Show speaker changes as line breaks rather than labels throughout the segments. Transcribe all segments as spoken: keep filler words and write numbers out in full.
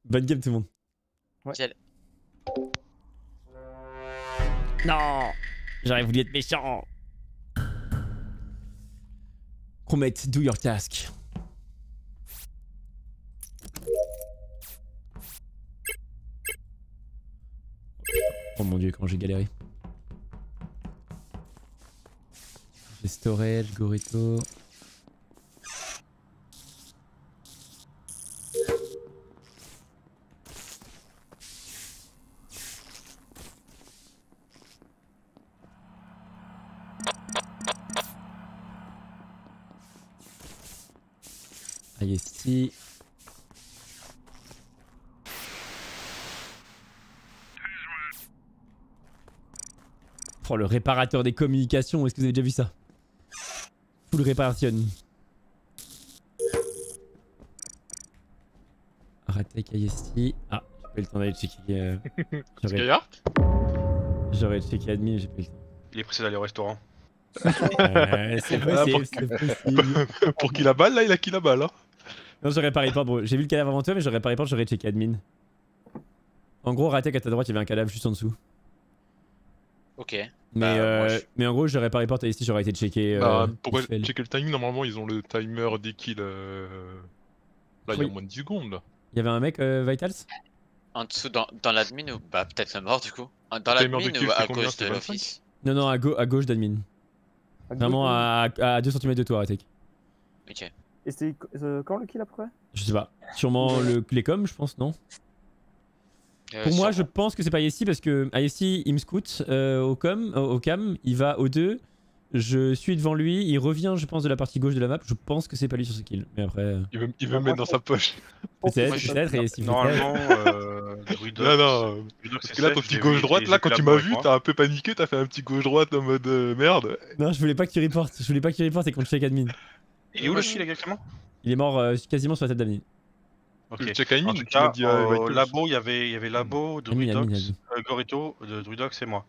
Bonne game tout le monde.
Ouais.
Ciel.
Non, j'aurais voulu être méchant. Promet, do your task. Oh mon dieu, comment j'ai galéré. J'ai storage, Gorito. I S T. Oh, le réparateur des communications, est-ce que vous avez déjà vu ça? Full réparation. Ratek I S T. Ah, j'ai pas eu le temps d'aller checker. Euh... J'aurais checké admin, mais j'ai pas eu le temps.
Il est pressé d'aller au restaurant.
Euh, c'est possible, c'est possible.
Pour qu'il a balle, là, il a qu'il a balle. Hein.
Non, j'aurais pas report, bro. J'ai vu le cadavre avant toi, mais j'aurais pas report, j'aurais checké admin. En gros, Ratek à ta droite, il y avait un cadavre juste en dessous.
Ok.
Mais,
Bah,
euh,
moi, je...
mais en gros, j'aurais pas report à I S T, j'aurais été checké. Euh,
Bah, pourquoi
vite fait.
checker le timing? Normalement, ils ont le timer des kills. Euh... Là, il y
Oui.
a moins de dix secondes. Là.
Il y avait un mec, euh, Vitals?
En dessous, dans, dans l'admin ou... Bah, peut-être la mort du coup. Dans
Le timer
l'admin
de kill,
ou
c'est
à
combien?
gauche
C'est
de
vingt-cinq?
l'office?
Non, non, à, go à gauche d'admin.
À gauche,
Vraiment
euh,
à, à deux centimètres de toi, Ratek.
Ok.
Et c'était euh, quand le kill après?
Je sais pas. Sûrement le, les coms, je pense, non?
Euh,
Pour moi, je
sûrement.
pense que c'est pas I S T parce que I S T, il me scout euh, au, com, au, au cam, il va au deux. Je suis devant lui, il revient, je pense, de la partie gauche de la map. Je pense que c'est pas lui sur ce kill. Mais après. euh,
Il veut, il veut
Bah,
me
moi,
mettre dans
je
sa poche.
Peut-être,
Moi, je-
peut-être, et si
Normalement, euh, Druidox...
Non, non.
Druidox,
Parce
c'est
que là, ton
safe,
petit
j'ai vu,
gauche-droite,
j'ai
là, quand tu m'as
collabo
vu,
avec
t'as
moi.
un peu paniqué, t'as fait un petit gauche-droite en mode euh, merde.
Non, je voulais pas que tu reportes. Je voulais pas que tu reportes et qu'on check admin.
Il est où le kill exactement?
Il est mort euh, quasiment sur la tête d'admin.
Ok.
Le check timing,
En tout
tu m'as
cas,
dit à
au
Vitals.
labo, il y avait, il y avait labo,
Admin, admin,
Druidox,
admin.
euh, Gorito, de Druidox et moi.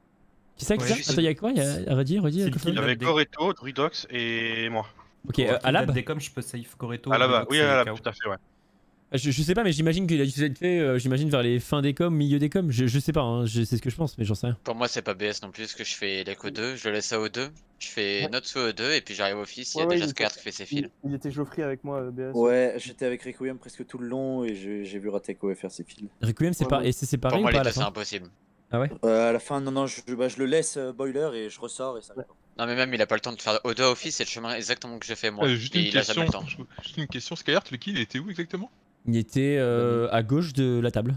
Qui c'est que
Ouais,
ça?
je sais.
Attends, y'a quoi? Y'a redis, redis.
C'est
euh,
le
Coffin
Il y avait
Des-
Gorito, Druidox et moi.
Ok, euh, à lab?
Dès comme je peux safe Goreto.
Ah là-bas,
Druidox
oui,
et
à
K O.
tout à fait, ouais.
Je, je sais pas, mais j'imagine qu'il a dû être fait, euh, j'imagine, vers les fins des coms, milieu des coms. Je, je sais pas, hein, je- c'est ce que je pense, mais j'en sais rien.
Pour moi, c'est pas B S non plus, parce que je fais l'echo deux, je le laisse à O deux, je fais
Ouais.
note sous O deux, et puis j'arrive au office, il y a
Ouais, ouais,
déjà
il
Skyard
était-
qui fait ses fils.
Il, il était Geoffrey avec moi, euh, B S.
Ouais, j'étais avec Requiem presque tout le long et j'ai j'ai vu Rateko faire ses kills.
Requiem, c'est
Ouais,
pas,
ouais.
et c'est séparé
Pour moi,
ou
les
pas à
deux,
la
c'est
fin?
impossible.
Ah ouais?
Euh, à la fin, non, non, je, bah, je le laisse euh, boiler et je ressors et ça
Ouais.
repart.
Non, mais même, il a pas le temps de faire O deux à office, c'est le chemin exactement que je fais moi.
Euh, juste
et
une
il a jamais
question.
le temps.
Juste une question. Skyheart, le kill, il était où exactement?
Il était euh, à gauche de la table.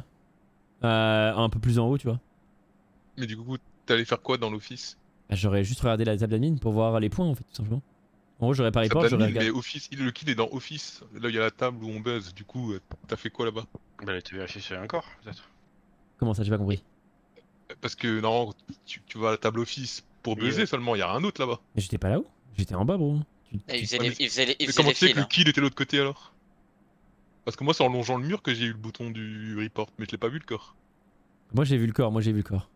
Euh, un peu plus en haut, tu vois.
Mais du coup, t'allais faire quoi dans l'office?
Bah, j'aurais juste regardé la table d'admin pour voir les points, en fait, tout simplement. En gros, j'aurais pas report,
Table
j'aurais
d'admin,
regardé.
mais office, il- le kill est dans office. Là, il y a la table où on buzz. Du coup, euh, t'as fait quoi là-bas?
Bah, elle était vérifiée sur un corps, peut-être.
Comment ça, j'ai pas compris.
Parce que non, tu, tu vas à la table office pour
Oui,
buzzer
ouais.
seulement, il y a rien d'autre là-bas.
Mais j'étais pas là-haut. J'étais en bas, bro. Tu-
Et il
tu-
faisait
Ouais,
les,
mais-
il faisait les, il
Mais
faisait
comment
les
tu sais
fils.
que le
hein.
kill était de l'autre côté alors? Parce que moi, c'est en longeant le mur que j'ai eu le bouton du report, mais je l'ai pas vu le corps.
Moi, j'ai vu le corps, moi, j'ai vu le corps.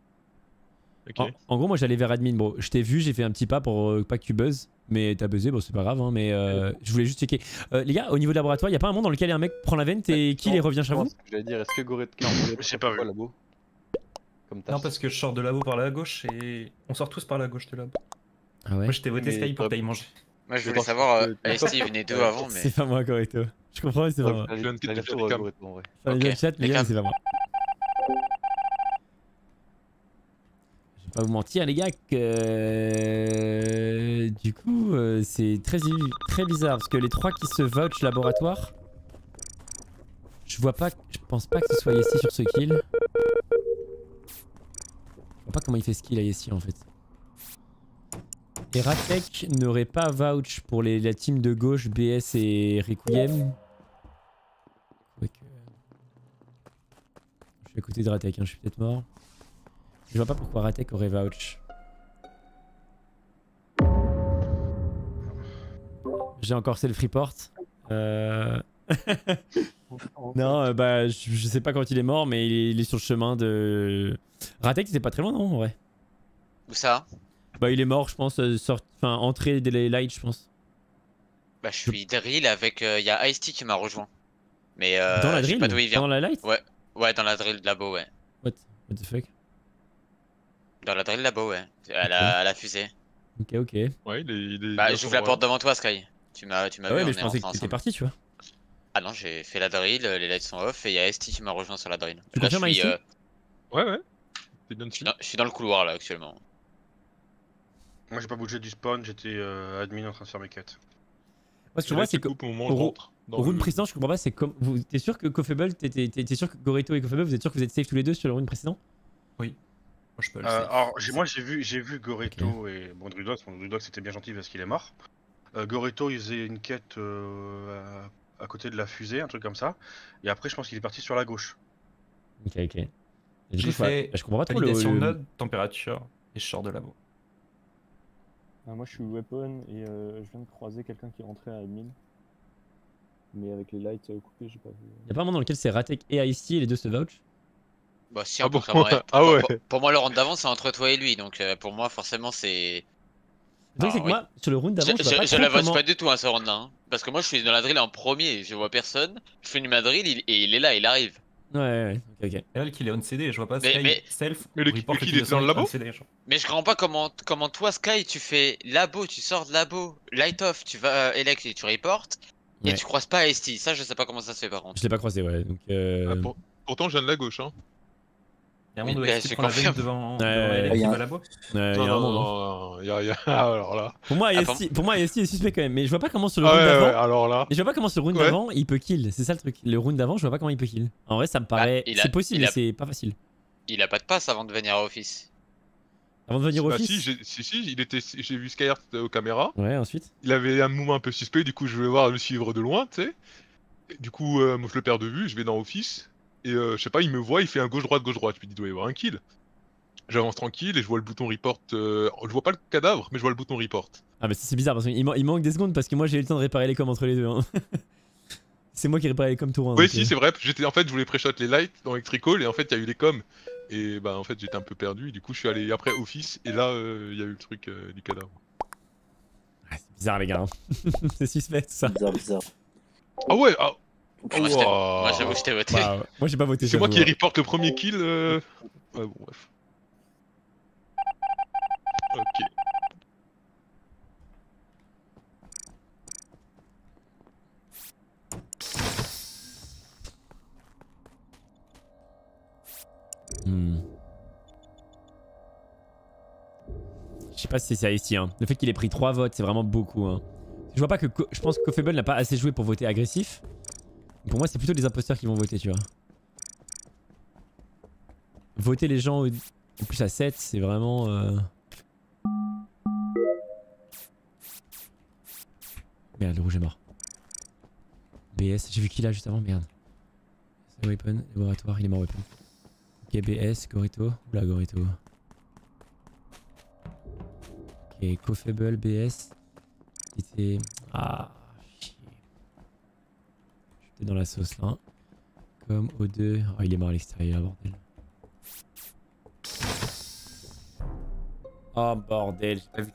Ok.
En, en gros, moi j'allais vers admin, bro. Je t'ai vu, j'ai fait un petit pas pour euh, pas que tu buzzes. Mais t'as buzzé, bon, c'est pas grave, hein, mais euh, je voulais juste checker. Euh, les gars, au niveau de laboratoire, y a pas un monde dans lequel un mec prend la vente et kill et revient chez vous?
Je voulais dire, est-ce que Goret...
Non, j'ai pas vu.
labo Comme
Non, parce que je sors de labo par la gauche et on sort tous par la gauche de labo.
Ah ouais?
Moi, j'étais voté
Mais
Sky pour
t'as-
taille manger.
Moi, je
Je
voulais
pense
savoir,
que-
euh, A S T, il venait d'où
Euh,
avant, mais.
C'est pas moi, Correcto. Je comprends, mais c'est pas moi.
Je viens de quitter
Aller-retour
les
à
cams.
Goret, en vrai.
Enfin,
Ok,
le chat, les
les
gars,
cams.
c'est pas moi. Je vais pas vous mentir, les gars, que. euh, Du coup, euh, c'est très, très bizarre parce que les trois qui se vouch laboratoire. Je vois pas. Je pense pas que ce soit ici sur ce kill. Je vois pas comment il fait ce kill à ici en fait. Et Ratek n'aurait pas vouch pour les, la team de gauche, B S et Requiem. Quoique... Je suis à côté de Ratek, hein, je suis peut-être mort. Je vois pas pourquoi Ratek aurait vouch. J'ai encore self-report. Euh... non, euh, bah je, je sais pas quand il est mort, mais il est, il est sur le chemin de... Ratek c'était pas très loin, non, en vrai.
Où ça?
Bah il est mort, je pense, euh, sort... enfin entrée des lights, je pense.
Bah, je suis drill avec. Il y a Ice-T qui m'a rejoint. Mais euh,
Dans la
je sais
drill
pas d'où il vient.
Dans la light
Ouais, ouais, dans la drill labo, ouais.
What What the fuck?
Dans la drill labo, ouais. À,
Ok.
la, à la fusée.
Ok, ok.
Ouais, il est. Il est
Bah,
bien
j'ouvre
sur
la
moi,
porte
là.
devant toi, Sky. Tu m'as tu m'as
Ah ouais,
vu,
mais
on
je
est
pensais
rentré
que t'étais
ensemble.
parti, tu vois.
Ah non, j'ai fait la drill, les lights sont off et il y a Esti qui m'a rejoint sur la drill.
Tu
Là, je
confirmes,
suis,
Ice-T
euh,
Ouais, ouais. T'es bien
je,
dessus.
suis dans, je suis dans le couloir là actuellement.
Moi j'ai pas bougé du spawn, j'étais euh, admin en train de faire mes quêtes.
Moi, ce que je
C'est là
vois,
qui
c'est que.
coupe au moment où
au
je
rou-
rentre. dans
Au round
le-
précédent, je comprends pas, c'est comme. Vous... T'es sûr que Coffeeble, t'es t'es- t'es sûr que Goreto et Coffeeble, vous êtes sûr que vous êtes safe tous les deux sur le round précédent?
Oui. Moi, je peux le
Euh,
safe.
alors j'ai- moi j'ai vu, j'ai vu Goreto et bon Druidox, bon, Druidox c'était bien gentil parce qu'il est mort. Euh, Goreto il faisait une quête euh, à, à côté de la fusée, un truc comme ça. Et après je pense qu'il est parti sur la gauche.
Ok, ok. Et du
J'ai
coup, je, vois-
fait
je comprends pas trop le.
validation
le-
node, température, et je sors de labo.
Ah, moi je suis weapon et euh, je viens de croiser quelqu'un qui rentrait à admin. Mais avec les lights euh, coupés, j'ai pas vu.
Y'a pas un moment dans lequel c'est Ratek et Ice-T et les deux se vouch?
Bah, si,
Ah
un peu
bon
comme vrai.
Ah
Pour-
ouais.
pour, pour moi, le round d'avant, c'est entre toi et lui. Donc, euh, pour moi, forcément, c'est.
Le truc, c'est
Ah,
que
oui.
moi, sur le round
Je,
d'avant, je, vois
je,
pas
je
trop
la vote
comment.
pas du tout, hein, ce round-là. Hein. Parce que moi, je suis dans la drill en premier, je vois personne. Je finis ma drill il- et il est là, il arrive.
Ouais, ouais, ok, ok.
Et là, le kill est on C D, je vois pas
Mais-
Sky
mais-
self.
Mais le-
report
le kill
kill de
était dans le
Sonic
labo
on C D, genre.
Mais je comprends pas comment, comment toi, Sky, tu fais labo, tu sors de labo, light off, tu vas euh, elect et tu reportes. Et
Ouais.
tu croises pas Esti. Ça, je sais pas comment ça se fait par contre.
Je l'ai pas croisé, ouais. Donc, euh...
Ah, pour- Pourtant, je viens de la gauche, hein.
Il y a un
Oui,
monde où
bah,
S T
je
prend la veine
confirme.
devant,
Ouais,
devant
ouais,
Elec
ouais.
qui
Y a
va
un-
là-bas.
ouais,
Non,
y a un
non,
moment.
non, y a, y a... Alors là.
Pour moi,
Ah,
Ice-T pour moi, Ice-T est suspect quand même. Mais je vois pas comment sur le
Ah
round
ouais,
d'avant.
ouais, alors là.
Mais je vois pas comment sur le round
Ouais.
d'avant il peut kill. C'est ça le truc. Le round d'avant, je vois pas comment il peut kill. En vrai, ça me paraît.
il a-
C'est possible,
il
mais
a-
c'est pas facile.
Il a pas de passe avant de venir à office.
Avant de venir au
Bah
office.
si, j'ai si, si, il était, j'ai vu Skyheart aux caméras.
Ouais, ensuite.
Il avait un mouvement un peu suspect, du coup je vais voir le suivre de loin, tu sais. Et Du coup, euh, moi je le perds de vue, je vais dans Office. Et euh, je sais pas, il me voit, il fait un gauche-droite, gauche-droite. Je me dis, il doit y avoir un kill. J'avance tranquille et je vois le bouton report. euh, Je vois pas le cadavre, mais je vois le bouton report.
Ah, mais c'est bizarre parce qu'il man- il manque des secondes parce que moi j'ai eu le temps de réparer les coms entre les deux. Hein. C'est moi qui ai réparé les coms tout round.
Oui,
donc,
si,
euh,
c'est vrai. J'étais, en fait, je voulais pré-shot les lights dans Electrical et en fait, il y a eu les coms. Et bah, en fait, j'étais un peu perdu. Et du coup, je suis allé après Office et là, euh, il y a eu le truc euh, du cadavre.
ouais, c'est bizarre, les gars. hein. C'est suspect tout ça.
Bizarre, bizarre.
Ah ouais, ah,
Moi, je t'ai-
Ouah.
moi, j'avoue, je t'ai voté.
Bah, moi j'ai pas voté.
c'est moi
j'avoue,
qui
hein.
reporte le premier kill. Euh... Ouais, bon, bref. Ok.
Hmm. Je sais pas si c'est ici. Hein. Le fait qu'il ait pris trois votes, c'est vraiment beaucoup. Hein. Je vois pas que. Co- Je pense que Coffeeble n'a pas assez joué pour voter agressif. Pour moi, c'est plutôt les imposteurs qui vont voter, tu vois. Voter les gens au- en plus à sept, c'est vraiment. Euh... Merde, le rouge est mort. B S, j'ai vu qui là juste avant, merde. C'est Weapon, laboratoire, il est mort Weapon. Ok, B S, Gorito. Oula, Gorito. Ok, Coffeeble, B S. Était. Ah, chier. J'étais dans la sauce là. Comme O deux. Oh, il est mort à l'extérieur, bordel. Oh, bordel, j'ai pas vu qui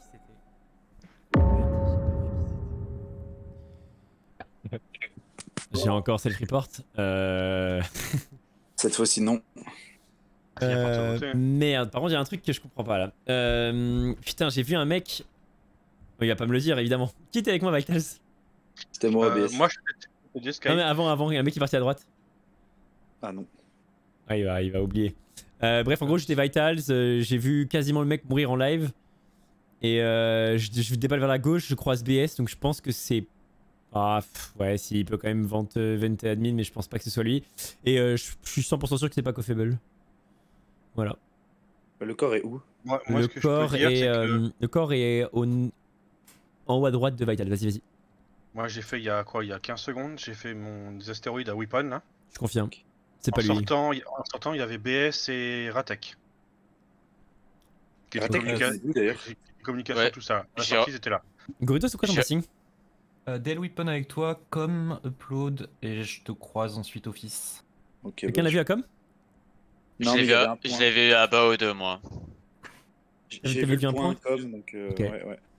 c'était. J'ai encore self-report. Euh...
Cette fois-ci, non.
Il y a pas de
Euh,
voter.
merde, par contre, il y a un truc que je comprends pas là. Euh, putain, j'ai vu un mec. Oh, il va pas me le dire, évidemment. Qui était avec moi, Vitals?
C'était moi,
Euh,
B S.
moi je fais des Sky.
Non, mais avant, avant, il y a un mec qui est parti à droite.
Ah non.
Ah, il va, il va oublier. Euh, bref, en gros, j'étais Vitals. euh, j'ai vu quasiment le mec mourir en live. Et euh, je, je déballe vers la gauche, je croise B S, donc je pense que c'est. Ah, pff, ouais, si, il peut quand même vente, venter admin, mais je pense pas que ce soit lui. Et euh, je, je suis cent pour cent sûr que c'est pas Coffeeble. Voilà.
Le corps est où?
Moi, moi,
le,
ce que je
corps
peux dire,
est,
c'est que
euh, le corps est au, en haut à droite de Vital. Vas-y, vas-y.
moi j'ai fait il y a quoi, il y a quinze secondes, j'ai fait mon des astéroïdes à Weapon là.
Je confirme. C'est
En
pas lui.
sortant, il- en sortant, il y avait B S et Ratek. Qui étaient
Ratek,
communica-
c'est où, d'ailleurs?
qui- Communication,
Ouais.
tout ça. À la
J'ai-
sortie, ils étaient là.
Gorito, c'est quoi ton
Je-
passing?
Euh, Dell Weapon avec toi, comme upload, et je te croise ensuite Office.
Ok.
Quelqu'un
bah,
l'a vu à com?
Je
Non, mais
l'ai
il
vu,
y avait
à-
un
je
point.
l'ai vu à bas au deux, moi.
J'ai
T'avais
vu
vu
le
un
point
point
comme, donc euh,
Ok.
ouais, ouais.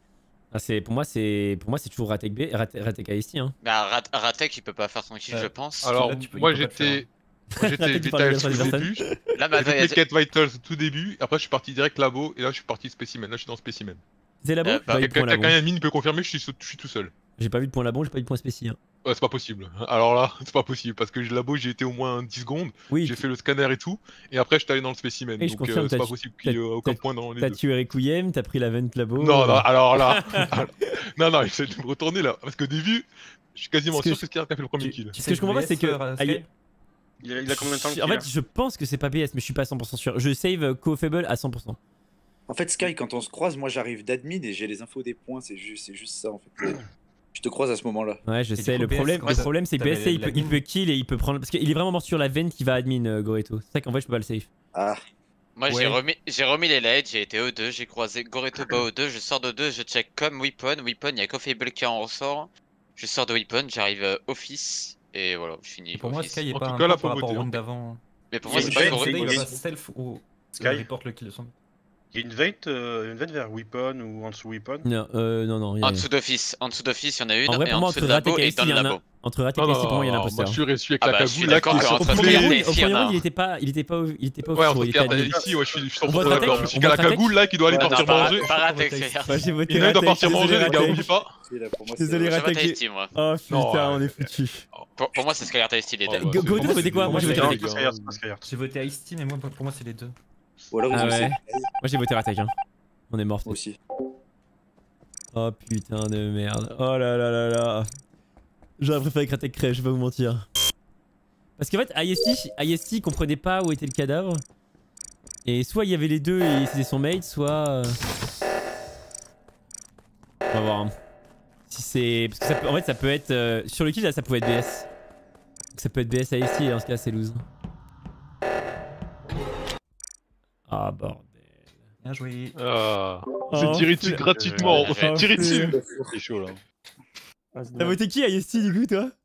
Ah, c'est pour moi c'est pour moi c'est toujours Ratek B, Ratek Ratek A S T hein.
Bah, Rat Ratek il peut pas faire son kill,
Ouais.
je pense.
Alors,
là, tu peux-
moi
il peut pas le
j'étais. Moi j'étais
Ratek, tu parles
Vitals
de la
au
troisième
début.
Là, mais
J'ai
attends,
fait
y a-
les quêtes Vitals au tout début. Après, je suis parti direct labo. Et là, je suis parti spécimen. Là, je suis dans spécimen.
C'est labo?
Euh,
J'ai
bah,
pas vu de point
Quelqu'un
labo.
admin il peut confirmer, je suis, je suis tout seul.
J'ai pas vu de point labo, j'ai pas vu de point spéci. Hein.
Ouais, c'est pas possible. Alors là, c'est pas possible. Parce que labo, j'ai été au moins dix secondes.
Oui,
J'ai fait le scanner et tout. Et après, je suis allé dans le spécimen.
Et je
Donc,
confirme,
euh, c'est
t'as-
pas possible qu'il y ait
t'as-
aucun
t'as-
point dans les
t'as
deux.
tué Requiem, t'as pris la vente labo.
Non,
euh,
non, alors là. alors- Non, non, j'essaie de me retourner là. Parce qu'au début, je suis quasiment
Parce que
sûr
je-
que c'est Skylar qui a fait le premier
Tu-
kill.
tu
Ce que je comprends pas,
V S,
c'est que-
euh,
aïe.
Sky
Il a, il a combien de temps le
En
kill,
fait, je pense que c'est pas B S, mais je suis pas cent pour cent sûr. Je save euh, Co-Fable à cent pour cent.
En fait, Sky, quand on se croise, moi j'arrive d'admin et j'ai les infos des points, c'est juste, c'est juste ça en fait. Je te croise à ce moment-là.
Ouais, je
du
sais.
coup,
Le
B S,
problème,
quand
le
t'as-
problème, c'est que B S,
t'avais
il peut, il
l'admin.
peut kill et il peut prendre. Parce qu'il est vraiment mort sur la vente qui va admin, euh, Goreto. C'est ça qu'en fait, je peux pas le save.
Ah,
Moi
Ouais.
j'ai remis, j'ai remis les lights, j'ai été O deux, j'ai croisé Goreto bas O deux, je sors de deux, je check comme Weapon, Weapon, il y a Coffeeable qui en ressort. Je sors de Weapon, j'arrive euh, Office, et voilà, je finis
Et pour moi,
Office.
Sky est
En
pas
tout
un
cas, là,
point
faut
par rapport au
voter,
round d'avant.
Mais pour
Il y
moi
a
c'est
une
pas
veille,
Goreto.
c'est-
Il va
il-
pas self ou
Sky.
il reporte le kill de son.
Il y a une vente, euh, une vente vers Weapon ou en dessous Weapon.
Non, euh, non, non. y a
En
rien.
dessous d'office, en dessous d'office, il y en a une,
En vrai,
et
pour
en
moi,
dessous
entre
de labo
Ratek et
et
A S T,
dans
il
le
y en a.
labo.
Entre Ratek
Non,
et A
non,
S T, pour moi, il y a un
non,
imposteur.
moi je suis reçu avec
Ah
la
bah, je suis
cagoule là
d'accord
qui
que
est
entre
Au premier
Skylar
round,
et
au premier
Sierra.
round, il était pas, il était pas, il était pas
Ouais,
off,
entre
il était
Skylar et
admin.
ici, ouais, je suis je suis
On
cent
vote
pour cent
Ratek,
d'accord.
on
Jusqu'à la
vote Ratek.
cagoule là qui doit aller
Ouais,
partir
Non, pas
manger.
pas Ratek,
Ratek.
Skylar.
Ouais, j'ai voté
Il y en a un qui doit
Ratek,
partir manger,
désolé,
les gars,
Ratek.
oublie pas.
si, là, pour moi,
Désolé,
c'est-
Je vote
Ratek.
A S T moi.
Oh
Non,
putain, on
ouais.
est foutu.
Pour, pour moi c'est Skylar A S T les
Oh,
deux.
bah,
Go-
c'est-
Goreto,
pour moi,
c'était
c'est-
quoi?
pour
Moi, j'ai
moi,
voté
c'est-
Ratek.
C'est Skylar, c'est pas Skylar.
J'ai voté Ice-T, mais moi, pour moi, c'est les deux.
Ou alors ils
Ah
ont
ouais.
essayé.
Moi, j'ai voté Ratek. Hein. On est mort.
Moi aussi.
Oh putain de merde. Oh là là là là. J'aurais préféré que Ratek crève, je vais pas vous mentir. Parce qu'en fait, I S T, I S T comprenait pas où était le cadavre. Et soit il y avait les deux et c'était son mate, soit. euh, On va voir. Hein. Si c'est. Parce que ça peut... en fait, ça peut être. euh, Sur le kill, là, ça pouvait être B S. Donc ça peut être B S I S T et dans ce cas, c'est lose. Ah bordel.
Bien joué.
Ah,
Oh,
j'ai tiré dessus
flemme.
gratuitement.
Euh,
J'ai tiré dessus.
C'est chaud là.
Ah, c'est
T'as
dommage.
voté qui I S T du coup, toi?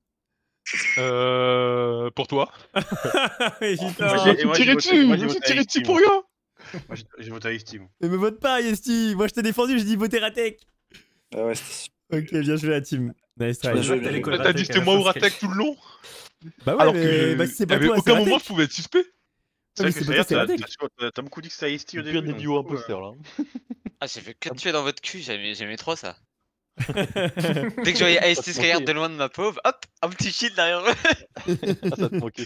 Euh. Pour toi.
Mais
Moi,
putain.
j'ai- et moi, j'ai
Tiré
voté-
dessus.
moi, j'ai
J'ai
voté
tiré
I S T,
dessus pour
moi.
rien.
Moi, j'ai- j'ai voté à Steam.
Mais me vote pas I S T. Moi, je t'ai défendu, je dis voter Ratek.
Ah ouais, c'était
Ok, bien joué la team. Nice try.
Bien joué,
T'as les
bien joué.
calls
T'as dit
Ratek à
c'était
la
moi ou
fois,
Ratek
Sky.
tout le long.
Bah ouais,
Alors
mais
que.
bah, c'est
y
pas
avait
toi, c'est
aucun
Ratek.
moment je pouvais être suspect.
C'est
mais
vrai que
c'est pas
Skylar,
toi, c'est
t'as-
Ratek.
t'as t'as beaucoup dit que c'était I S T au
Pire
début.
des
donc,
duos
du coup,
imposteurs là.
Ah j'ai fait que de tuer dans votre cul, j'aimais j'aimais trop ça. Dès que je voyais A S T Skylar de loin de ma pauvre, hop, un petit shield derrière eux.
Ah, ça te manquait.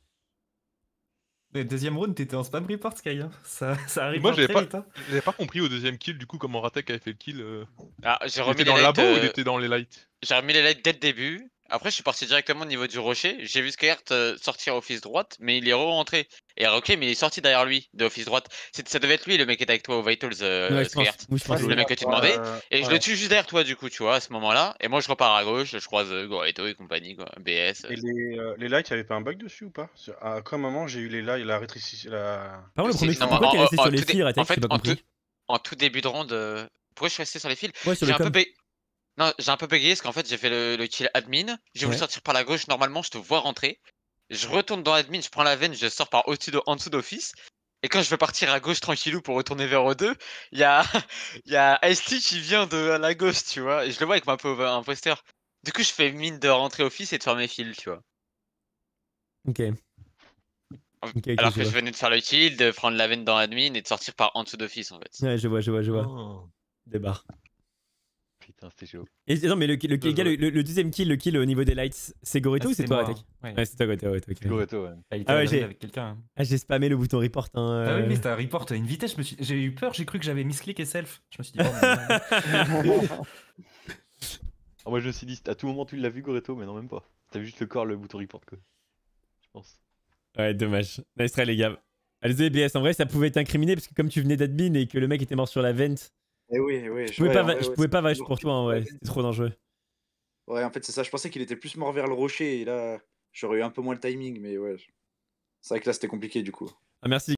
Le deuxième round, t'étais en spam report, Sky. Hein. Ça, ça arrive
Moi,
très
j'avais pas-
vite. Hein.
J'avais pas compris au deuxième kill du coup comment Ratek avait fait le kill. euh.
Ah, j'ai
Il
remis
était
les
dans le
lights,
labo ou il
euh,
était dans les lights?
j'ai remis les lights dès le début. Après, je suis parti directement au niveau du rocher. J'ai vu Skyheart euh, sortir office droite, mais il est re-rentré. Et ok, mais il est sorti derrière lui, de office droite. C'est- Ça devait être lui, le mec qui était avec toi au Vitals, euh,
Ouais, je pense.
Skyheart.
Oui, je pense.
Le mec que tu demandais.
Euh,
Et je
ouais.
le tue juste derrière toi, du coup, tu vois, à ce moment-là. Et moi, je repars à gauche, je croise euh, Goreto et compagnie, quoi. B S. euh.
Et les, euh, les lights, y'avait pas un bug dessus ou pas? Sur- À quel moment j'ai eu les lights, la rétrécissement, la...
Par contre, le
Si,
premier
non,
coup, pourquoi
en-
t'es resté
en-
sur
en
les
tout dé-
fils,
en
Ratek?
fait,
J'ai pas
en
compris.
En tout début de round, euh, pourquoi je suis resté sur les fils?
Ouais, sur
J'ai
le
un peu
com.
bégayé. Non, j'ai un peu bégayé parce qu'en fait, j'ai fait le, le kill admin. J'ai voulu
Ouais.
sortir par la gauche. Normalement, je te vois rentrer. Je retourne dans admin, je prends la veine, je sors par au-dessus de, en dessous d'office. Et quand je veux partir à gauche tranquillou pour retourner vers O deux, il y a, il y a Ice T qui vient de à la gauche, tu vois. Et je le vois avec ma pauvre imposteur. Du coup, je fais mine de rentrer office et de faire mes fils, tu vois.
Ok. Ok, ok,
Alors
je
que je
vois.
venais de faire le kill, de prendre la veine dans admin et de sortir par en dessous d'office, en fait.
Ouais, je vois, je vois, je vois.
Oh.
Débarre.
Putain, c'était chaud.
Et non, mais le, le,
Bien
gars, le,
joué.
le- le deuxième kill, le kill au niveau des lights, c'est Goreto
Ah,
ou c'est
c'était
toi,
moi,
Ratek?
hein. Ouais.
Ouais, c'est toi, Goreto, ouais, ok.
Goreto, ouais.
Ah, il était
Ah ouais,
à la
j'ai-
veille avec quelqu'un. Hein.
Ah, j'ai spammé le bouton report. Hein,
Ah oui,
euh.
oui, c'était un report à une vitesse. je me suis- J'ai eu peur, j'ai cru que j'avais misclick et self. Je me suis dit, oh, mais-
Ah, moi je me suis dit, à tout moment tu l'as vu Goreto, mais non, même pas. T'as vu juste le corps, le bouton report quoi. Je pense.
Ouais, dommage. Nice try, les gars. Ah, désolé, B S, en vrai, ça pouvait être incriminé parce que comme tu venais d'admin et que le mec était mort sur la vente,
Eh oui, oui.
je pouvais
ouais,
pas,
en
va-
vrai,
je
ouais,
pouvais
c'est
pas vache
toujours
pour toi, en vrai. C'était trop dangereux.
Ouais, en fait, c'est ça. Je pensais qu'il était plus mort vers le rocher et là, j'aurais eu un peu moins le timing, mais ouais. C'est vrai que là, c'était compliqué du coup.
Ah, merci.